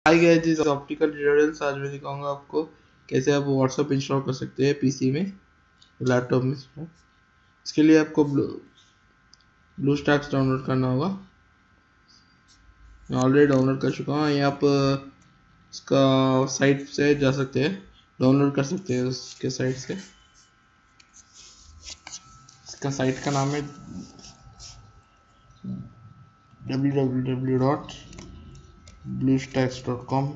Hi guys, this optical tutorials. आज मैं दिखाऊंगा आपको कैसे आप व्हाट्सएप इंस्टॉल कर सकते हैं पीसी में, लैपटॉप में। इसके लिए आपको ब्लूस्टैक्स डाउनलोड करना होगा। मैं ऑलरेडी डाउनलोड कर चुका हूँ। यहाँ आप इसका साइट से जा सकते हैं, डाउनलोड कर सकते हैं उसके साइट से। इसका साइट का नाम है www.bluestacks.com।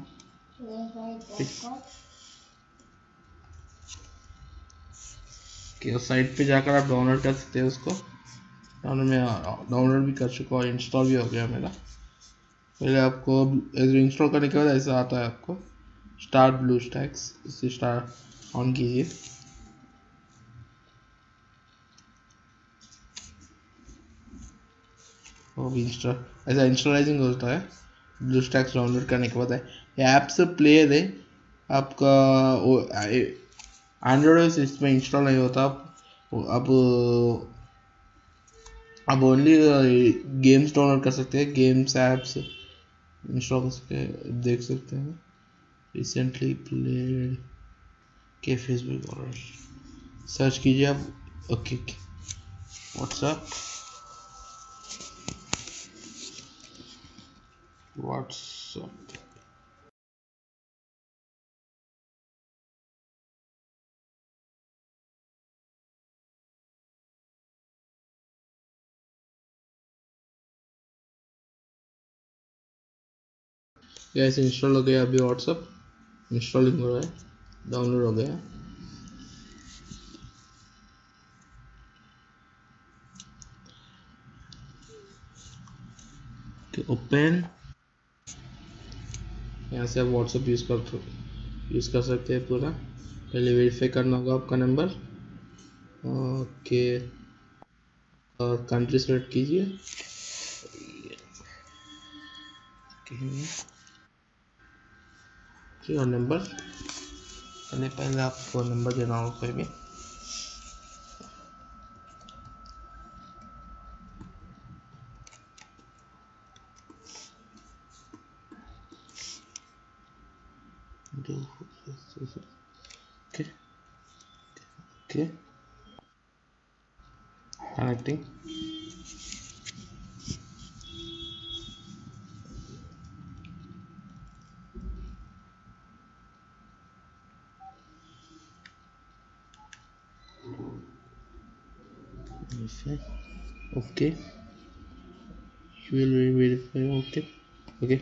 साइट पे जाकर आप डाउनलोड कर सकते हैं उसको। डाउनलोड भी कर चुका हूँ, इंस्टॉल भी हो गया मेरा। पहले आपको इंस्टॉल करने के बाद ऐसा आता है, आपको स्टार्ट ब्लूस्टैक्स, इसे स्टार्ट ऑन कीजिए। ऐसा इंस्टॉलाइजिंग होता है ब्लूस्टैक्स डाउनलोड करने के बाद। ये ऐप्स प्लेयर है आपका, एंड्रॉयड इसमें इंस्टॉल नहीं होता। अब ओनली गेम्स डाउनलोड कर सकते हैं, गेम्स ऐप्स इंस्टॉल कर सकते हैं। देख सकते हैं रिसेंटली प्लेड के फेसबुक और सर्च कीजिए आप। ओके, व्हाट्सएप ऐसे इंस्टॉल हो गया। अभी व्हाट्सएप इंस्टॉलिंग हो रहा है, डाउनलोड हो गया। ओपन, यहाँ से आप व्हाट्सएप यूज़ कर सकते हैं पूरा। पहले वेरीफाई करना होगा आपका नंबर। ओके, कंट्री सेलेक्ट कीजिए। और नंबर, पहले आपको नंबर देना होगा कोई भी। Okay okay, connecting. Okay, you will verify. Okay okay,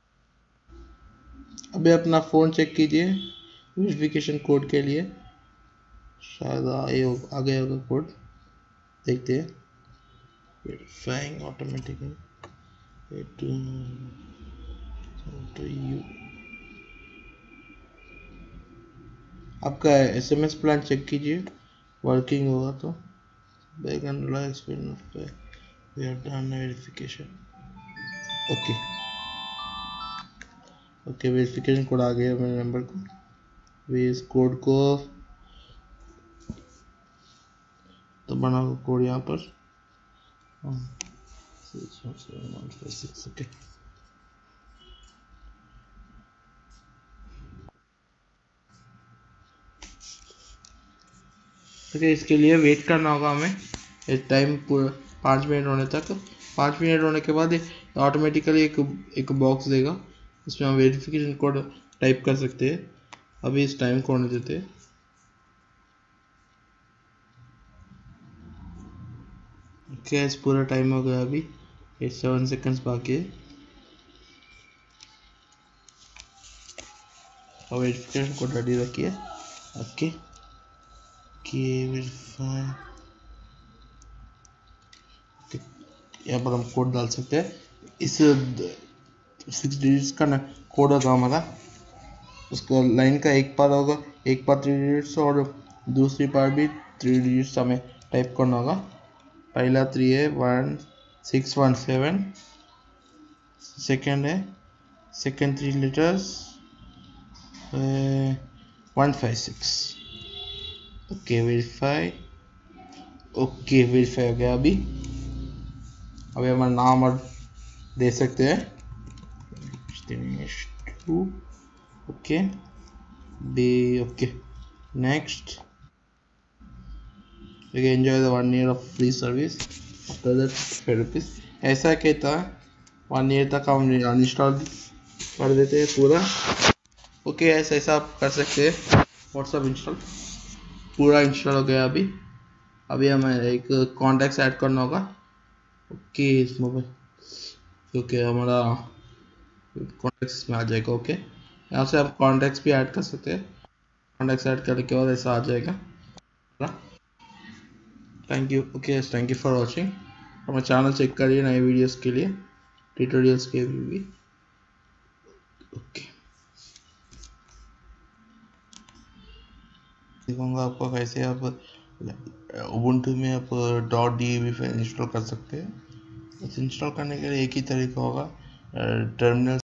अभी अपना फ़ोन चेक कीजिए वेरिफिकेशन कोड के लिए। शायद आ गया होगा कोड, देखते हैं। Verifying automatically to you. आपका एसएमएस प्लान चेक कीजिए, वर्किंग होगा तो। बैगन एक्सपीरियंस पे we have done verification. Okay okay, verification code आ गया मेरे नंबर को। वे इस कोड को तो बना कोड यहाँ पर 61756। ओके ओके, इसके लिए वेट करना होगा हमें इस टाइम 5 मिनट होने तक। 5 मिनट होने के बाद ऑटोमेटिकली एक बॉक्स देगा, इसमें हम वेरिफिकेशन कोड टाइप कर सकते हैं। अभी इस टाइम को होने देते हैं। ओके, इस पूरा टाइम हो गया। अभी 7 सेकंड्स बाकी है और वेरिफिकेशन कोड रेडी रखिए। ओके वेरीफाई, यहाँ पर हम कोड डाल सकते हैं। इस 6 डिजिट्स का कोड होगा हमारा। उसका लाइन का एक पार होगा, एक पार 3 डिजिट्स और दूसरी पार भी 3 डिजिट्स हमें टाइप करना होगा। पहला 3 है 1617, सेकेंड है second 3 letters 156। Okay verify. Okay verify हो गया। अभी हमारा नाम और दे सकते हैं, 2. Okay, be okay. Next, you can enjoy the 1 year of free service. After that, ₹5. ऐसा कहता है 1 year तक हम अनइंस्टॉल कर देते हैं पूरा। ओके ऐसा आप कर सकते हैं। व्हाट्सअप इंस्टॉल पूरा इंस्टॉल हो गया। अभी हमें एक कॉन्टैक्ट्स ऐड करना होगा। ओके इस मोबाइल ओके हमारा कॉन्टैक्ट्स में आ जाएगा। ओके यहाँ से आप कॉन्टैक्ट्स भी ऐड कर सकते हैं। कॉन्टैक्ट्स ऐड करने के बाद ऐसा आ जाएगा। Thank you. Okay thank you for watching. हमारे चैनल चेक करिए नए वीडियोस के लिए, ट्यूटोरियल्स के भी। ओके दिखाऊंगा आपको कैसे आप उबुंटू में आप .deb फाइल इंस्टॉल कर सकते हैं। इंस्टॉल करने के लिए एक ही तरीका होगा, टर्मिनल